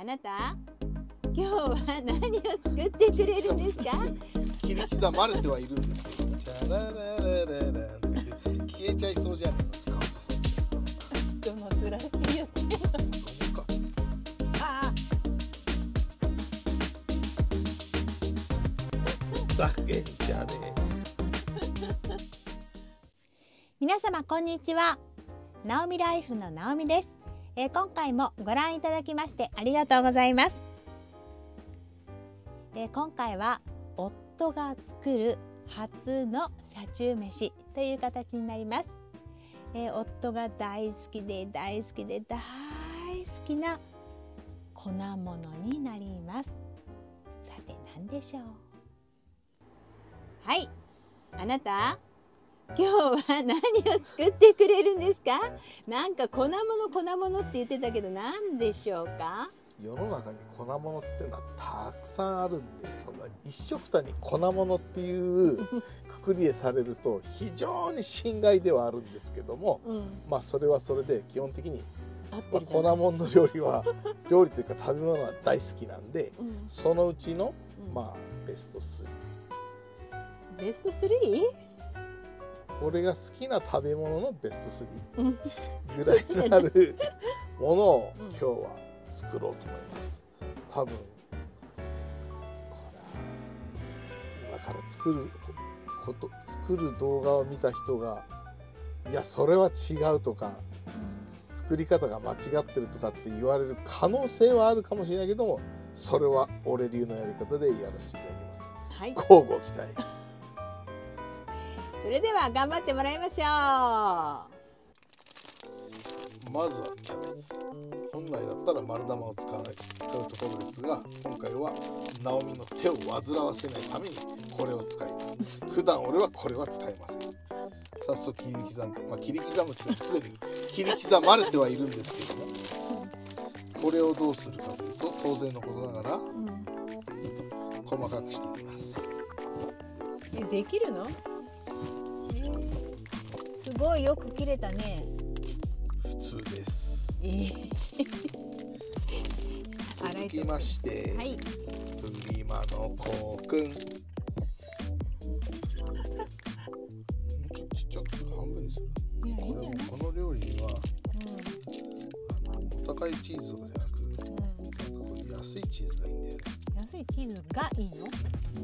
あなた、今日は何を作ってくれるんですか？ 切り刻まれてはいるんですけど、チャララララランって消えちゃいそうじゃないの、使うと人の面して言ってる。ああ、ざけんじゃねえ。 皆様こんにちは。ナオミライフのナオミです。今回もご覧いただきましてありがとうございます。今回は夫が作る初の車中飯という形になります。夫が大好きで大好きで大好きな粉物になります。さて何でしょう？はい、あなた、今日は何を作ってくれるんですか？なんか粉物って言ってたけど何でしょうか？ 世の中に粉物っていうのはたくさんあるんで、そんな一緒くたに粉物っていうくくりでされると非常に心外ではあるんですけども、まあそれはそれで基本的に粉物の料理は料理というか食べ物は大好きなんで、そのうちのまあベスト3。 ベスト 3？ 俺が好きな食べ物のベスト3ぐらいになるものを今日は作ろうと思います。多分これ今から作る動画を見た人がいやそれは違うとか、作り方が間違ってるとかって言われる可能性はあるかもしれないけども、それは俺流のやり方でやらせていただきます。 はい、 乞うご期待。 それでは頑張ってもらいましょう。まずはキャベツ。本来だったら丸玉を使うところですが、今回はナオミの手を煩わせないためにこれを使います。普段俺はこれは使いません。早速切り刻んで、切り刻むってすでに切り刻まれてはいるんですけども、これをどうするかというと当然のことながら、細かくしていきます。 できるの？すごいよく切れたね。 普通です。続きまして、はい、プリマのコウくん。ちょっとちっちゃくする、半分にする。この料理には、お高いチーズとかじゃなく、これ安いチーズがいいんだよね。 安いチーズがいいの？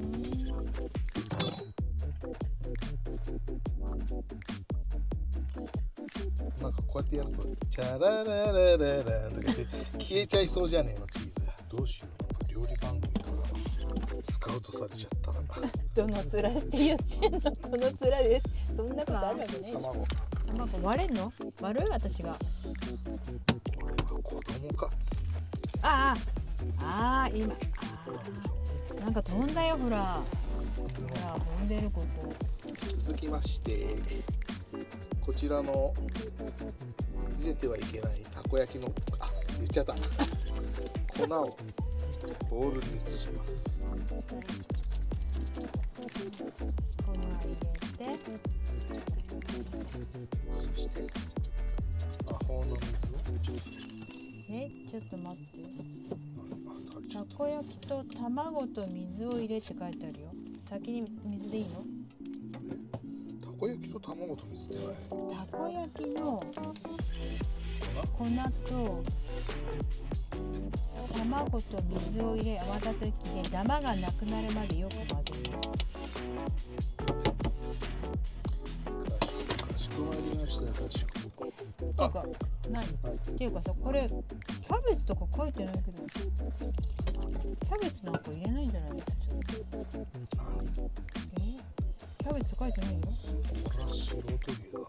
なんかこうやってやるとチャララララランとか言って消えちゃいそうじゃねえのチーズ。どうしよう、料理番組からスカウトされちゃったら。 どの面して言ってんの？この面です。そんなことあるわけないでしょ。卵割れんの？割る？私が。 俺は子供かっつ。 今なんか飛んだよ、ほら飛んでるここ。 続きましてこちらの見せてはいけないたこ焼きの言っちゃった粉をボウルに移します。 粉入れて、 そして魔法の水をちょっと入れます。 ちょっと待って、たこ焼きと卵と水を入れって書いてあるよ。先に水でいいの？ たこ焼きと卵と水ってない？ たこ焼きの粉と卵と水を入れ泡立て器でダマがなくなるまでよく混ぜます。 かしこまりました。かしこ。 っていうか何？っていうかさ、これキャベツとか書いてないけど、キャベツなんか入れないんじゃないの？普通。キャベツ書いてないよ。 そら素人芸だ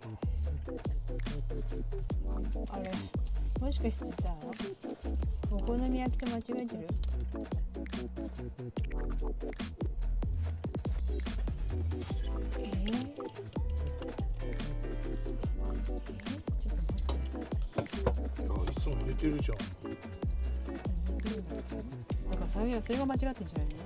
な。 あれ、もしかしてさ、お好み焼きと間違えてる？ちょっと待って。 いや、いつも入れてるじゃん。 だからそれが間違ってんじゃないの？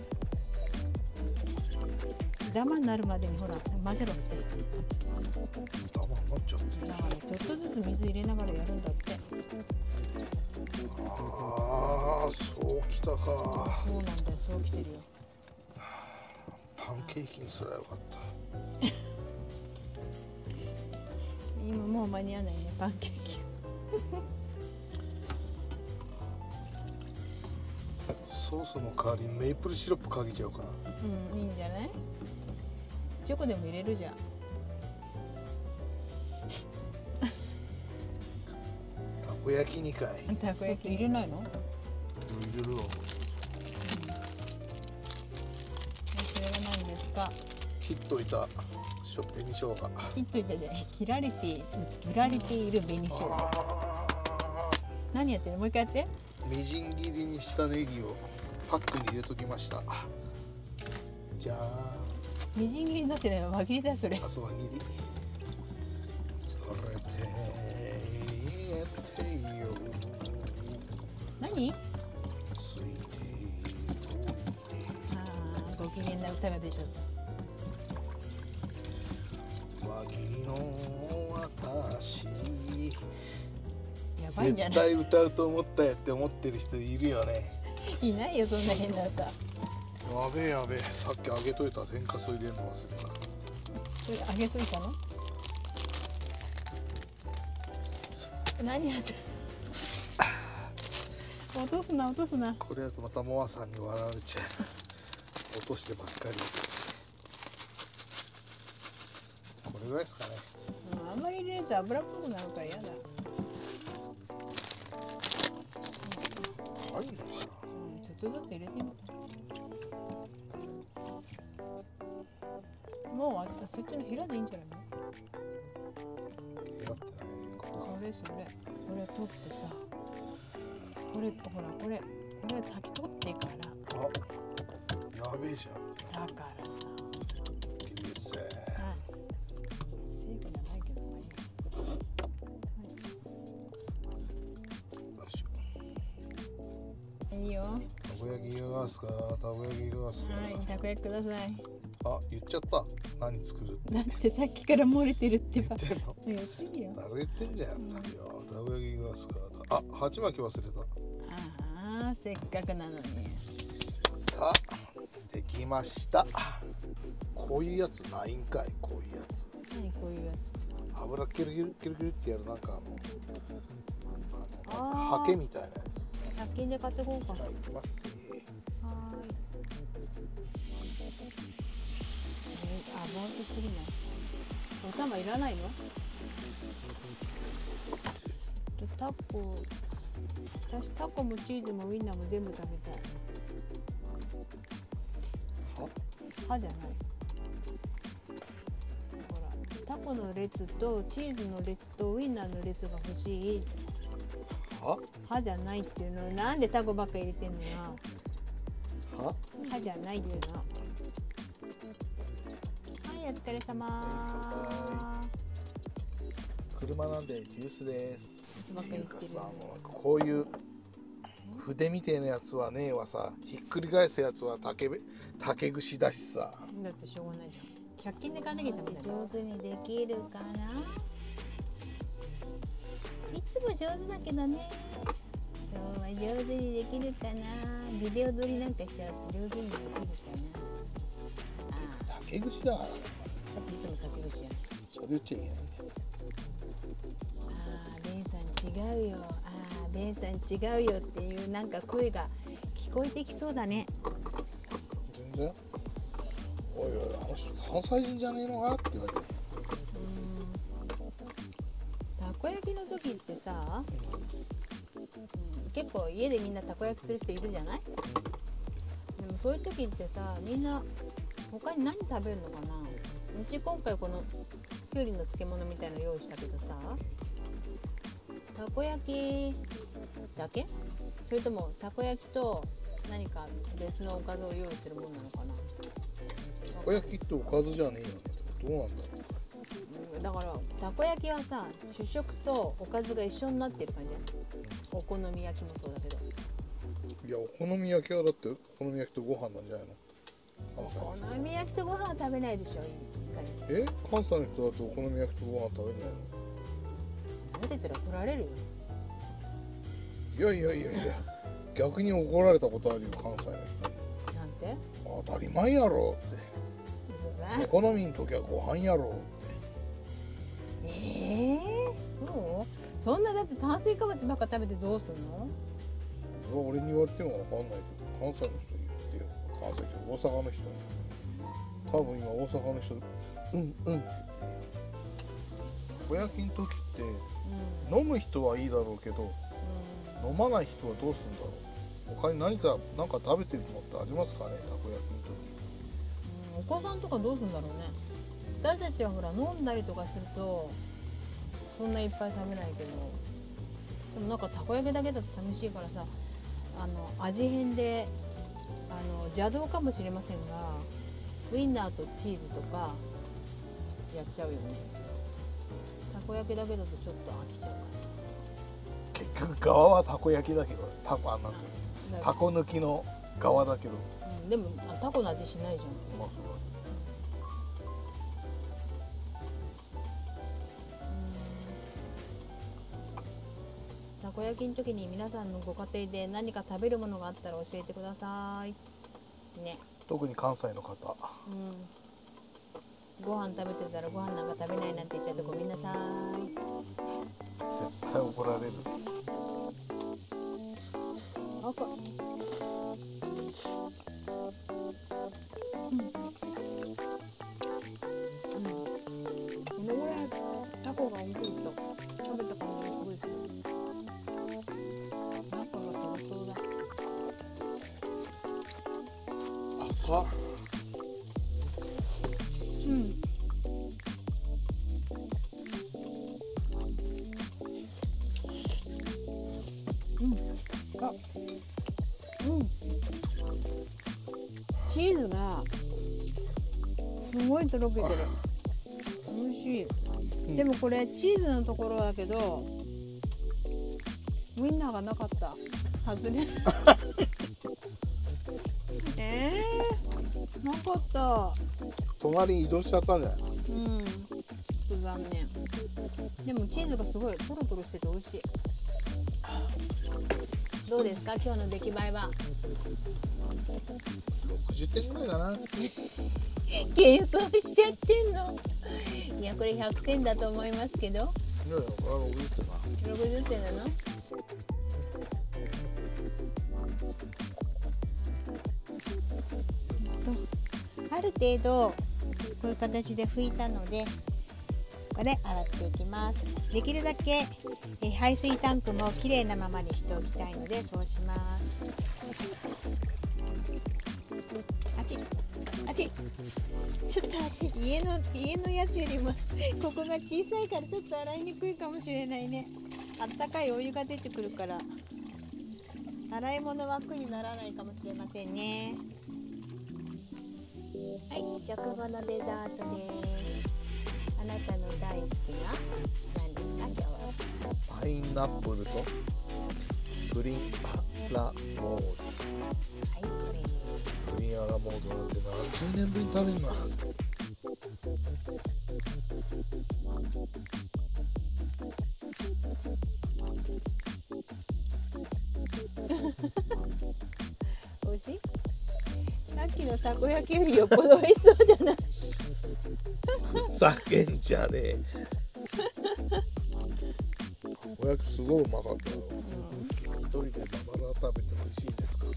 ダマになるまでにほら混ぜろって。 ダマになっちゃってる。 だからちょっとずつ水入れながらやるんだって。 ああ、そ来たか。 そうなんだよ、そう来てるよ。 パンケーキにすらよかった。 今もう間に合わないね、パンケーキ。 ソースの代わりにメープルシロップかけちゃおうかな。 うん、いいんじゃない。チョコでも入れるじゃん。 たこ焼きにかい。 たこ焼き入れないの？ 入れるわ。 それは何ですか？ 切っといた紅生姜。 切っといたじゃない。切られて売られている紅生姜。何やってる？もう一回やって。 みじん切りにしたネギをパックに入れときました。じゃあみじん切りになってないわ。輪切りだよそれ。 あ、そう輪切り。それでやってよ。 何？ ついておいで。 ああ、ご機嫌な歌が出ちゃった。 輪切りの私。 やばいんじゃ絶ない？ 対歌うと思ったよって思ってる人いるよね。 いないよそんな変な歌。 やべえやべえ、さっき揚げといた天かすを入れるの忘れた。 これ揚げといたの？何やってる？落とすな落とすな。 これだとまたモアさんに笑われちゃう。落としてばっかり。これぐらいですかね。 あんまり入れると油っぽくなるから嫌だ。 入るのかな。 ちょっとずつ入れてみて。もうそっちのヘラでいいんじゃないの？ ヘラってない。 それ取ってさ、これほらこれ先取ってから。 あ、やべえじゃん。 だからさ。 いいですね。 はい。セーフじゃないけどまあいい。 よいしょ。 いいよ。 たこ焼きいりますか。たこ焼きいりますか。 はい、たこ焼きください。 あ、言っちゃった。何作るってだってさっきから漏れてるってば。 言ってんの。 言ってるよ。 誰が言ってんじゃん。たこ焼きいりますか。あ、鉢巻き忘れた。 ああ、せっかくなのに。 さあ、できました。こういうやつないんかい。こういうやつ。 何こういうやつ。 油キルキルキルキルってやるなんかあーハケみたいなや 100均で買ってこうか。 つ。はい、いきます。 はーい。ボーンとすぎない。お玉いらないの？タコ、私タコもチーズもウインナーも全部食べたい。歯じゃない。ほら、タコの列とチーズの列とウインナーの列が欲しい。歯じゃないっていうの。なんでタコばっか入れてんのよ。歯じゃないっていうの。はい、お疲れ様。 車なんでジュースです。 っていうかさ、 もうなんかこういう筆みてえなやつはねえわさ、ひっくり返すやつは竹串だしさ。 だってしょうがないじゃん。100均で買わなきゃダメだよ。上手にできるかな。いつも上手だけどね。今日は上手にできるかな。ビデオ撮りなんかしちゃうと上手にできるかな。 竹串だ。 だっていつも竹串やん。 それ言っちゃいけないんだよ。 ベンさん違うよ。ベンさん違うよっていうなんか声が聞こえてきそうだね。 全然。おいおい、あの人関西人じゃねえのかって言われて。 たこ焼きの時ってさ、結構家でみんなたこ焼きする人いるじゃない？でもそういう時ってさ、みんな他に何食べるのかな？うち今回このきゅうりの漬物みたいの用意したけどさ、たこ焼きだけ？それともたこ焼きと何か別のおかずを用意するものなのかな？ たこ焼きっておかずじゃねえよね。どうなんだろう。 だからたこ焼きはさ、主食とおかずが一緒になってる感じじゃない？お好み焼きもそうだけど。 いや、お好み焼きはだってお好み焼きとご飯なんじゃないの？ お好み焼きとご飯は食べないでしょ。 関西の人だとお好み焼きとご飯食べないの？ 食べてたら怒られるよ。 いやいやいやいや、 逆に怒られたことあるよ、関西の人に。 なんて？ 当たり前やろって。 そうだ。 エコノミーの時はご飯やろって。 そう？そんなだって炭水化物ばっか食べてどうすんの？ それは俺に言われてもわかんないけど、関西の人に言ってよ。関西って大阪の人に。多分今大阪の人うんうんって言ってるよ。たこ焼きの時って飲む人はいいだろうけど、飲まない人はどうするんだろう。他に何か食べてるのってありますかね、たこ焼きの時。 お子さんとかどうするんだろうね。私たちはほら飲んだりとかするとそんないっぱい食べないけど、でもなんかたこ焼きだけだと寂しいからさ、味変で邪道かもしれませんが、ウインナーとチーズとかやっちゃうよね。たこ焼きだけだとちょっと飽きちゃうか結局側はたこ焼きだけど、なんつうの、 ら。 たこ抜きの側だけど、 でもタコの味しないじゃん。 まあそうたこ焼きの時に皆さんのご家庭で何か食べるものがあったら教えてくださいね。 特に関西の方。 ご飯食べてたらご飯なんか食べないなんて言っちゃってごめんなさい。 絶対怒られる。 このぐらいタコが大きいと食べた感じがすごいする。中がとろとろだ。 赤。 チーズがすごいとろけてる。美味しい。でもこれチーズのところだけどウインナーがなかった。外れ。なかった。 隣に移動しちゃったんじゃない？ ちょっと残念。でもチーズがすごいトロトロしてて美味しい。どうですか今日の出来栄えは ？60点ぐらいかな。 謙遜しちゃってんの。いやこれ100点だと思いますけど。 いやいや、これは60点な。 60点なの？ある程度こういう形で拭いたのでここで洗っていきます。できるだけ排水タンクもきれいなままにしておきたいのでそうします。あちあちちょっとあっち家のやつよりもここが小さいからちょっと洗いにくいかもしれないね。あったかいお湯が出てくるから洗い物は苦にならないかもしれませんね。はい、食後のデザートです。あなたの大好きな何ですか今日は？ パイナップルとプリンアラモード。 はい、これです。 プリンアラモードなんて何十年ぶりに食べるな。 美味しい？さっきのたこ焼きよりよっぽど美味しそうじゃない？ ふざけんじゃねえ。たこ焼きすごいうまかったよ。一人でまばら食べて美味しいですか？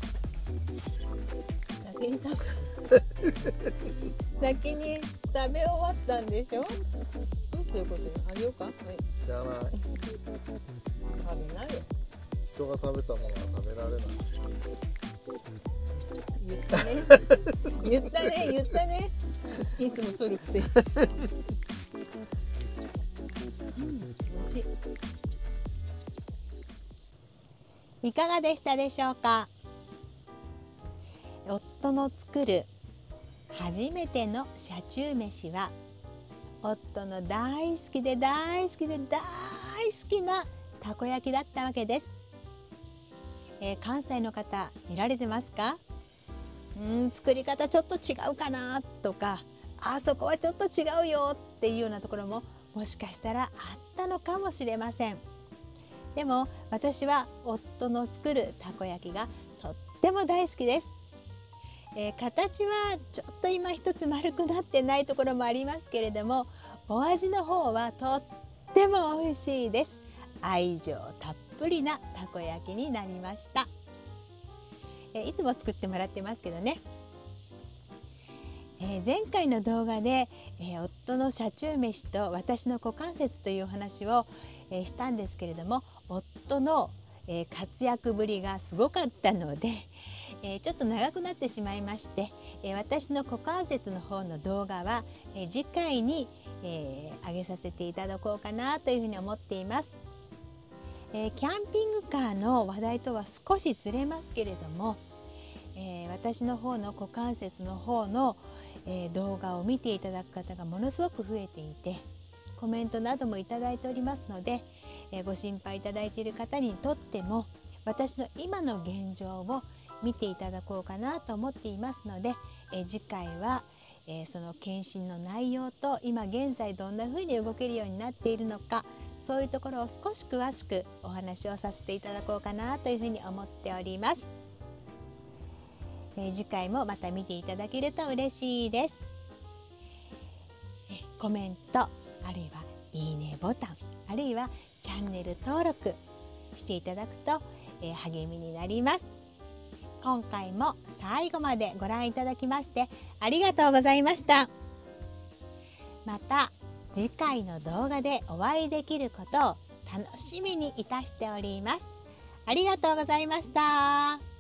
先に食べ終わったんでしょ？どうすることにあげようか？はい。 知らない。 食べないよ。 人が食べたものは食べられない。 言ったね。言ったね。いつも取るくせに。美味しい。いかがでしたでしょうか？夫の作る初めての車中飯は夫の大好きで大好きで大好きなたこ焼きだったわけです。関西の方見られてますか？作り方ちょっと違うかなとか、あそこはちょっと違うよっていうようなところももしかしたらあったのかもしれません。 でも私は夫の作るたこ焼きがとっても大好きです。形はちょっと今一つ丸くなってないところもありますけれども、お味の方はとっても美味しいです。愛情たっぷりなたこ焼きになりました。いつも作ってもらってますけどね。前回の動画で、夫の車中飯と私の股関節というお話を、したんですけれども、夫の、活躍ぶりがすごかったので、ちょっと長くなってしまいまして、私の股関節の方の動画は、次回に、上げさせていただこうかなというふうに思っています。キャンピングカーの話題とは少しずれますけれども、私の方の股関節の方の、動画を見ていただく方がものすごく増えていて、コメントなどもいただいておりますので、ご心配いただいている方にとっても私の今の現状を見ていただこうかなと思っていますので、次回は、その検診の内容と今現在どんな風に動けるようになっているのか、そういうところを少し詳しくお話をさせていただこうかなというふうに思っております。次回もまた見ていただけると嬉しいです。コメント、あるいはいいねボタン、あるいはチャンネル登録していただくと、励みになります。今回も最後までご覧いただきましてありがとうございました。また次回の動画でお会いできることを楽しみにいたしております。ありがとうございました。